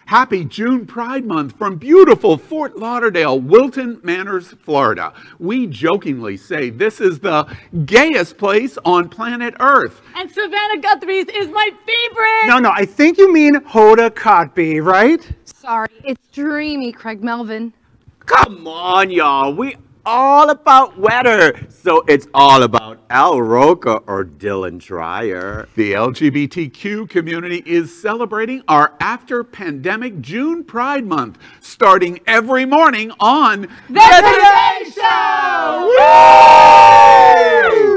Happy June Pride Month from beautiful Fort Lauderdale, Wilton Manors, Florida. We jokingly say this is the gayest place on planet Earth. And Savannah Guthrie's is my favorite. No, I think you mean Hoda Kotb, right? Sorry, it's dreamy, Craig Melvin. Come on, y'all. We all about weather. So it's all about Al Roker or Dylan Dreyer. The LGBTQ community is celebrating our after-pandemic June Pride Month, starting every morning on The Today Show! Yay!